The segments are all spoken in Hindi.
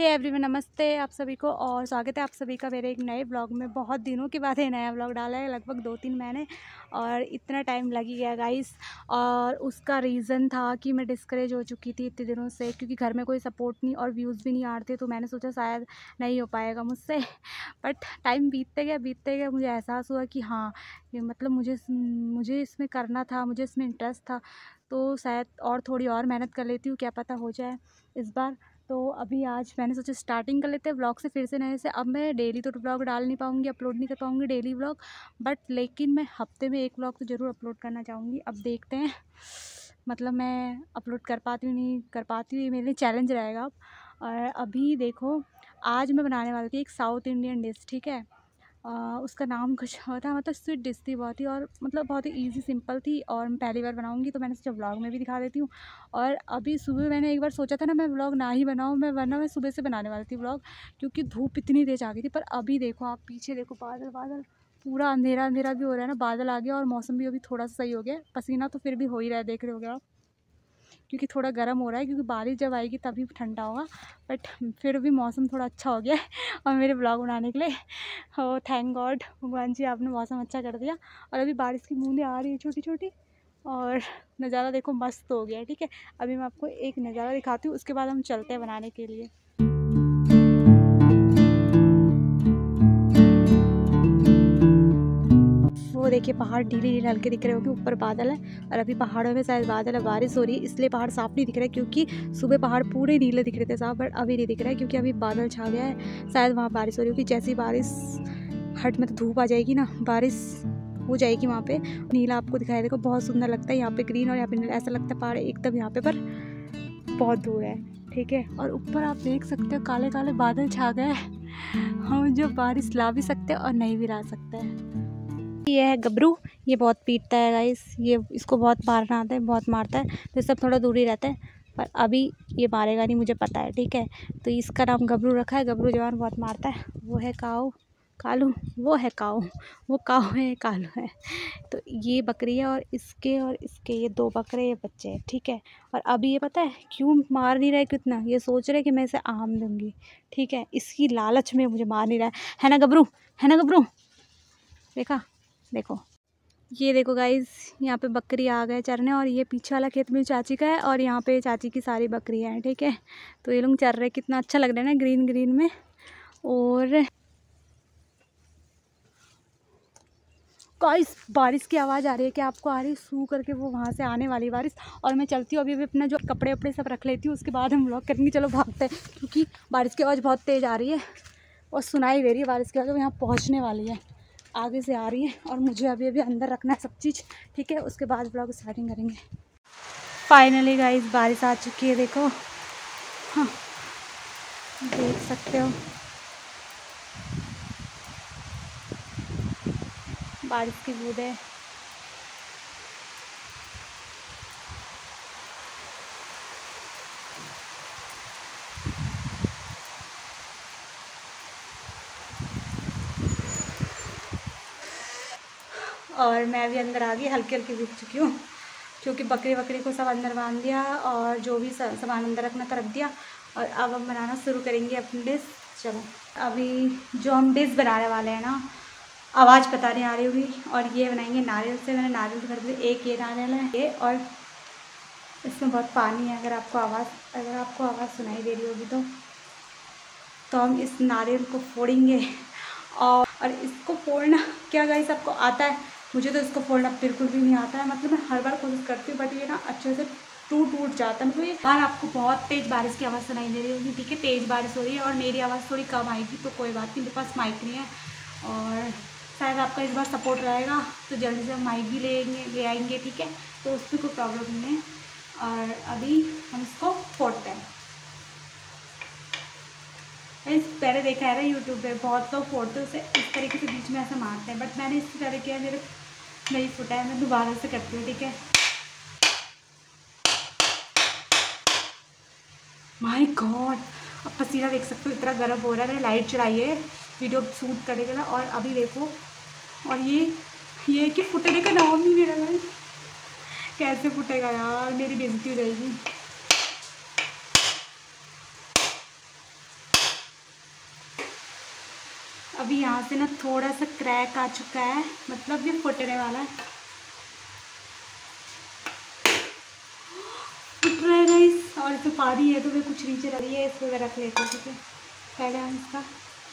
हे एवरीवन, नमस्ते आप सभी को और स्वागत है आप सभी का मेरे एक नए ब्लॉग में। बहुत दिनों के बाद ये नया ब्लॉग डाला है, लगभग 2-3 महीने, और इतना टाइम लग ही गया गाइस। और उसका रीज़न था कि मैं डिस्करेज हो चुकी थी इतने दिनों से, क्योंकि घर में कोई सपोर्ट नहीं और व्यूज़ भी नहीं आ रहे थे। तो मैंने सोचा शायद नहीं हो पाएगा मुझसे, बट टाइम बीतते गया मुझे एहसास हुआ कि हाँ, ये मतलब मुझे इसमें करना था, मुझे इसमें इंटरेस्ट था। तो शायद और थोड़ी और मेहनत कर लेती हूँ, क्या पता हो जाए इस बार। तो अभी आज मैंने सोचा स्टार्टिंग कर लेते हैं ब्लॉग से, फिर से नए से। अब मैं डेली तो ब्लॉग डाल नहीं पाऊँगी, अपलोड नहीं कर पाऊँगी डेली ब्लॉग, बट लेकिन मैं हफ्ते में एक ब्लॉग तो ज़रूर अपलोड करना चाहूँगी। अब देखते हैं, मतलब मैं अपलोड कर पाती हूँ नहीं कर पाती हूँ, ये मेरे लिए चैलेंज रहेगा अब। और अभी देखो, आज मैं बनाने वाली थी एक साउथ इंडियन डिश, ठीक है। उसका नाम कुछ और था, मतलब स्वीट डिश थी बहुत ही, और मतलब बहुत ही इजी सिंपल थी, और मैं पहली बार बनाऊंगी तो मैंने सोचा व्लॉग में भी दिखा देती हूँ। और अभी सुबह मैंने एक बार सोचा था ना मैं व्लॉग ना ही बनाऊँ, वरना मैं सुबह से बनाने वाली थी व्लॉग, क्योंकि धूप इतनी तेज आ गई थी। पर अभी देखो, आप पीछे देखो, बादल बादल, पूरा अंधेरा अंधेरा भी हो रहा है ना, बादल आ गया और मौसम भी अभी थोड़ा सा सही हो गया। पसीना तो फिर भी हो ही रहा है, देख रहे हो आप, क्योंकि थोड़ा गर्म हो रहा है, क्योंकि बारिश जब आएगी तभी ठंडा होगा। बट फिर भी मौसम थोड़ा अच्छा हो गया है और मेरे ब्लॉग बनाने के लिए। हो थैंक गॉड, भगवान जी आपने मौसम अच्छा कर दिया। और अभी बारिश की बूंदें आ रही है छोटी छोटी, और नज़ारा देखो मस्त हो गया है, ठीक है। अभी मैं आपको एक नज़ारा दिखाती हूँ, उसके बाद हम चलते हैं बनाने के लिए। वो देखिए, पहाड़ ढीले ढीले हल्के दिख रहे होंगे, ऊपर बादल है, और अभी पहाड़ों में शायद बादल है, बारिश हो रही है, इसलिए पहाड़ साफ नहीं दिख रहा है। क्योंकि सुबह पहाड़ पूरे नीले दिख रहे थे साफ, बट अभी नहीं दिख रहा है, क्योंकि अभी बादल छा गया है। शायद वहाँ बारिश हो रही होगी, जैसी बारिश हट में तो धूप आ जाएगी ना, बारिश हो जाएगी वहाँ पे। नीला आपको दिखाई देगा, बहुत सुंदर लगता है। यहाँ पे ग्रीन और यहाँ पे नीला, ऐसा लगता है पहाड़ एकदम यहाँ पे पर बहुत दूर है, ठीक है। और ऊपर आप देख सकते हो काले काले बादल छा गए हम, जो बारिश ला भी सकते हैं और नहीं भी ला सकते हैं। ये है गबरू, ये बहुत पीटता है गाइस, ये इसको बहुत मारना आता है, बहुत मारता है, तो सब थोड़ा दूर ही रहता है। पर अभी ये मारेगा नहीं, मुझे पता है, ठीक है। तो इसका नाम गबरू रखा है, गबरू जवान बहुत मारता है। वो है काऊ, कालू, वो है काऊ, वो काऊ है, कालू है। तो ये बकरी है, और इसके ये 2 बकरे, ये बच्चे हैं, ठीक है। और अभी ये पता है क्यों मार नहीं रहा है, कितना ये सोच रहे कि मैं इसे आम दूंगी, ठीक है। इसकी लालच में मुझे मार नहीं रहा है ना गबरू, है ना गबरू, देखा, देखो, ये देखो गाइस, यहाँ पे बकरी आ गए चरने, और ये पीछे वाला खेत में चाची का है, और यहाँ पे चाची की सारी बकरियाँ हैं, ठीक है। तो ये लोग चर रहे, कितना अच्छा लग रहा है ना ग्रीन ग्रीन में। और गाइस, बारिश की आवाज़ आ रही है, क्या आपको आ रही है? सू करके वो वहाँ से आने वाली बारिश। और मैं चलती हूँ अभी अपना जो कपड़े वपड़े सब रख लेती हूँ, उसके बाद हम व्लॉग करेंगे। चलो भागते हैं, क्योंकि बारिश की आवाज़ बहुत तेज़ आ रही है और सुनाई दे रही है बारिश की आवाज़, यहाँ पहुँचने वाली है, आगे से आ रही है। और मुझे अभी अभी अंदर रखना है सब चीज़, ठीक है। उसके बाद ब्लॉग स्टार्टिंग करेंगे। फाइनली गाइस, बारिश आ चुकी है, देखो, हाँ देख सकते हो बारिश की बूंदें। और मैं भी अंदर आ गई, हल्की हल्की भीग चुकी हूँ, क्योंकि बकरी वकरी को सब अंदर बांध दिया, और जो भी सामान अंदर रखना था रख दिया। और अब हम बनाना शुरू करेंगे अपनी डिश। चलो, अभी जो हम डिश बनाने वाले हैं ना, आवाज़ पता नहीं आ रही होगी, और ये बनाएंगे नारियल से। मैंने नारियल खरीद लिया, एक ये नारियल है ये, और इसमें बहुत पानी है। अगर आपको आवाज़ सुनाई दे रही होगी तो हम इस नारियल को फोड़ेंगे। और इसको फोड़ना क्या गाइस आपको आता है? मुझे तो इसको फोड़ना बिल्कुल भी नहीं आता है, मतलब मैं हर बार कोशिश करती हूँ, बट ये ना अच्छे से टूट जाता है। मतलब ये बार आपको बहुत तेज़ बारिश की आवाज़ सुनाई दे रही होगी, ठीक है, तेज़ बारिश हो रही है, और मेरी आवाज़ थोड़ी कम आएगी, तो कोई बात नहीं, मेरे पास माइक नहीं है। और शायद आपका इस बार सपोर्ट रहेगा तो जल्दी से हम माइक भी ले आएंगे, ठीक है। तो उसमें कोई प्रॉब्लम नहीं है। और अभी हम इसको फोड़ते हैं। पहले देखा है ना यूट्यूब पे, बहुत लोग फोड़ते उसे इस तरीके से बीच में ऐसे मारते हैं, बट मैंने इस तरह किया, मेरे नहीं फूटा है। मैं दोबारा से करती हूँ, ठीक है। माय गॉड, अब पसीना देख सकते हो, इतना गर्म हो रहा है। मैंने लाइट चढ़ाई है वीडियो शूट करेगा ना, और अभी देखो, और ये कि फुटने का नाम नहीं ले रहा है। कैसे फुटेगा यार, मेरी बेइज्जती हो जाएगी। अभी यहाँ से ना थोड़ा सा क्रैक आ चुका है, मतलब ये फुटने वाला है। फुट रहा है गाइस, और इसमें पानी है तो मैं कुछ नीचे रख रही है, इसको मैं रख लेती हूँ। ठीक है, पहले हम इसका,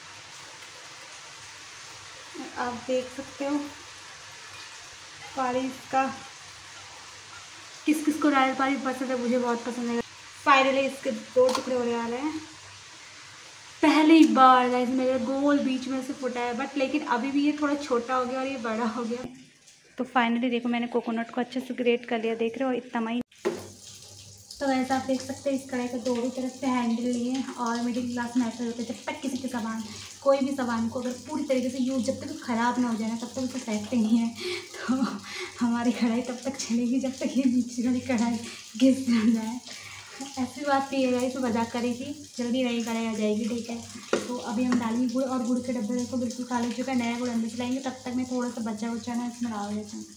आप देख सकते हो पानी इसका। किस किस को नारियल पानी पसंद है, मुझे बहुत पसंद है। फाइनली इसके 2 टुकड़े होने वाले हैं। पहली बार गाइस मेरे गोल बीच में से फूटा है, बट लेकिन अभी भी ये थोड़ा छोटा हो गया और ये बड़ा हो गया। तो फाइनली देखो मैंने कोकोनट को अच्छे से ग्रेट कर लिया, देख रहे हो इतना ही। तो वैसे आप देख सकते हैं इस कढ़ाई को दोनों तरफ से हैंडल लिए, और मिडिल क्लास में ऐसा होता है जब तक किसी के सामान, कोई भी सामान को अगर पूरी तरीके से यूज, जब तक ख़राब ना हो जाए ना तब तक उसे फेंकते नहीं है। तो हमारी कढ़ाई तब तक चलेगी जब तक ये नीचे वाली कढ़ाई घिस ना जाए। ऐसी बात नहीं है गाइस, तो मजाक करी थी, जल्दी नई कढ़ाई आ जाएगी। ठीक है, तो अभी हम डालेंगे गुड़, और गुड़ के डब्बे को बिल्कुल काले हो चुका है, नया गुड़ अंदर चलाएंगे। तब तक मैं थोड़ा सा बचा उचा ना इसमें डाल देता हूँ।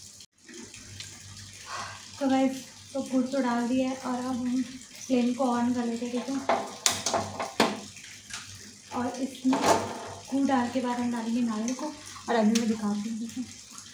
तो गाइस तो गुड़ तो डाल दिया है, और अब हम फ्लेम को ऑन कर लेते हैं। ठीक है, और इसमें गुड़ डाल के बाद हम डालेंगे नारियल को, और अभी मैं दिखाती हूँ। ठीक है,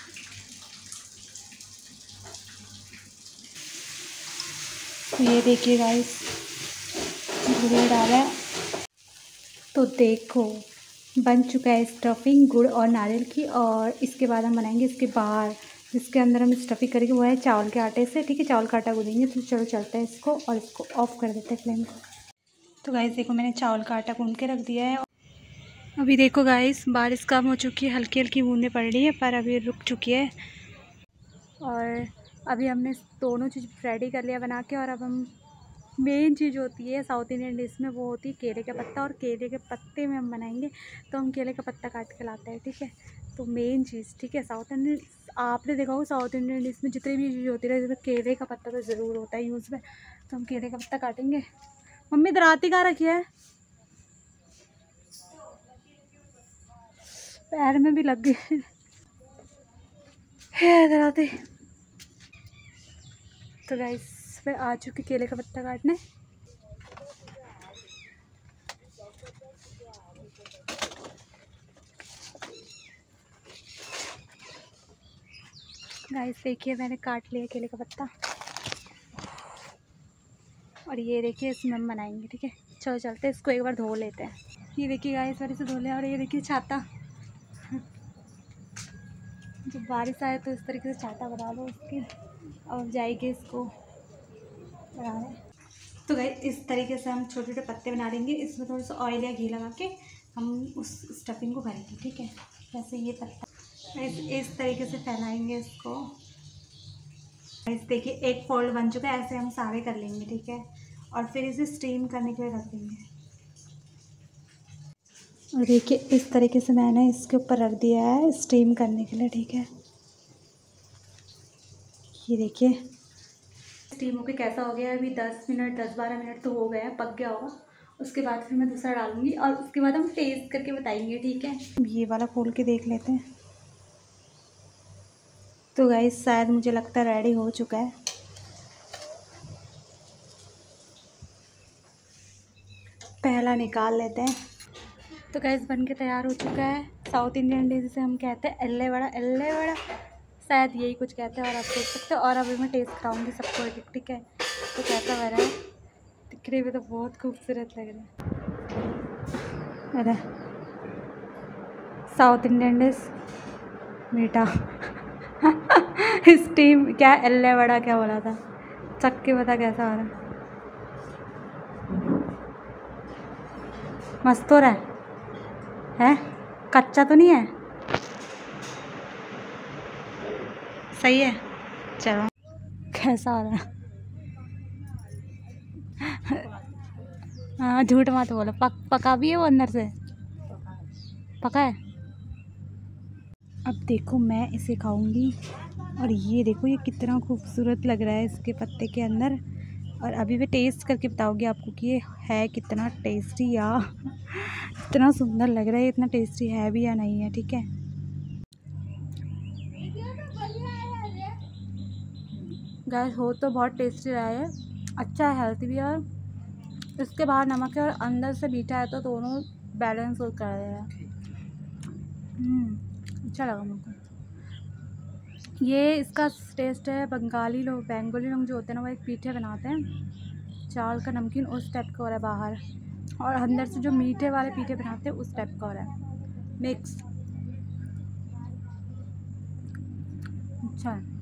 तो ये देखिए गाइस गुड़ डाला है, तो देखो बन चुका है स्टफिंग गुड़ और नारियल की। और इसके बाद हम बनाएंगे इसके बाहर, जिसके अंदर हम स्टफिंग करेंगे वो है चावल के आटे से। ठीक है, चावल का आटा गूँदेंगे। तो चलो चलते हैं इसको, और इसको ऑफ कर देते हैं फ्लेम को। तो गाइस देखो मैंने चावल का आटा गूँध के रख दिया है। अभी देखो गाइस बारिश कम हो चुकी है, हल्की हल्की बूंदें पड़ रही है, पर अभी रुक चुकी है। और अभी हमने दोनों चीज़ रेडी कर लिया बना के। और अब हम मेन चीज़ होती है साउथ इंडियन डिश में, वो होती है केले का पत्ता, और केले के पत्ते में हम बनाएंगे। तो हम केले का पत्ता काट के लाते हैं। ठीक है, तो मेन चीज़, ठीक है, साउथ इंडियन, आपने देखा होगा साउथ इंडियन डिश में जितनी भी चीज़ होती है इसमें केले का पत्ता तो ज़रूर होता है यूज़ में। तो हम केले का पत्ता काटेंगे। मम्मी दराती कहाँ रखी है, पैर में भी लग गई है दराती। तो गाइस मैं आ चुकी केले का पत्ता काटने। गाइस देखिए मैंने काट लिया केले का पत्ता, और ये देखिए इसमें हम बनाएंगे। ठीक है, चलो चलते हैं, इसको एक बार धो लेते हैं। ये देखिए गाइस बारिश से धो लिया, और ये देखिए छाता, जब बारिश आए तो इस तरीके से छाता बना लो उसकी, और जाएगी इसको बनाने। तो गाइस इस तरीके से हम छोटे छोटे पत्ते बना लेंगे। इसमें थोड़ा सा ऑयल या घी लगा के हम उस स्टफिंग को भरेंगे। ठीक है, जैसे ये पत्ता इस तरीके से फैलाएंगे इसको। इस देखिए एक फोल्ड बन चुका है, ऐसे हम सारे कर लेंगे। ठीक है, और फिर इसे स्टीम करने के लिए रख देंगे। और देखिए इस तरीके से मैंने इसके ऊपर रख दिया है स्टीम करने के लिए। ठीक है, ये देखिए स्टीम होके कैसा हो गया है। अभी 10-12 मिनट तो हो गया है, पक गया होगा। उसके बाद फिर मैं दूसरा डालूंगी, और उसके बाद हम टेस्ट करके बताएंगे। ठीक है, ये वाला खोल के देख लेते हैं। तो गाइस शायद मुझे लगता है रेडी हो चुका है। पहला निकाल लेते हैं। तो गाइस बन के तैयार हो चुका है। साउथ इंडियन डिश जिसे हम कहते हैं एल्ले वड़ा, एल्ले वड़ा शायद यही कुछ कहते हैं, और आप देख सकते हो। और अभी मैं टेस्ट कराऊंगी सबको एक। ठीक है, तो कैसा बना है, दिखने में तो बहुत खूबसूरत लग रहा है। साउथ इंडियन डिश मीठा स्टीम क्या एल्ले वड़ा क्या बोला था, चख के बता कैसा हो रहा है। मस्त हो रहा है, कच्चा तो नहीं है, सही है। चलो कैसा हो रहा है हाँ झूठ मत बोलो, पका भी है वो अंदर से, पका है। अब देखो मैं इसे खाऊंगी, और ये देखो ये कितना खूबसूरत लग रहा है इसके पत्ते के अंदर। और अभी मैं टेस्ट करके बताऊंगी आपको कि ये है कितना टेस्टी, या इतना सुंदर लग रहा है, इतना टेस्टी है भी या नहीं है। ठीक है, गाइस हो तो बहुत टेस्टी रहा है, अच्छा है, हेल्थी भी है, और इसके बाहर नमक है और अंदर से मीठा है, तो दोनों बैलेंस हो कर रहा है। अच्छा लगा मुझको। ये इसका टेस्ट है, बंगाली लोग जो होते हैं ना वो एक पीठे बनाते हैं चावल का नमकीन, उस टाइप का हो रहा है बाहर, और अंदर से जो मीठे वाले पीठे बनाते हैं उस टाइप का हो रहा है मिक्स। अच्छा है।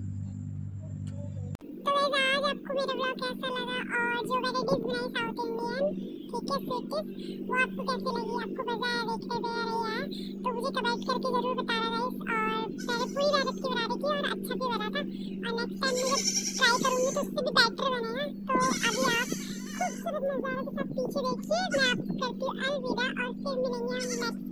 तो गाइस आज आपको मेरा ब्लॉग कैसा लगा और जो मैंने डिश बनाई साउथ इंडियन ठीक है स्वीट वो आपको कैसी लगी, आपको मजा आया देखने में या नहीं तो मुझे कमेंट करके जरूर बताना गाइस। और मैंने पूरी मेहनत की बनाने की और अच्छा भी बना था, और नेक्स्ट टाइम मुझे ट्राई करूंगी तो उससे भी बेटर बनेगा। तो अभी आप खूबसूरत नज़ारों के साथ पीछे देखिए, मैं आपको करती हूँ अलविदा और फिर मिलेंगे हम नेक्स्ट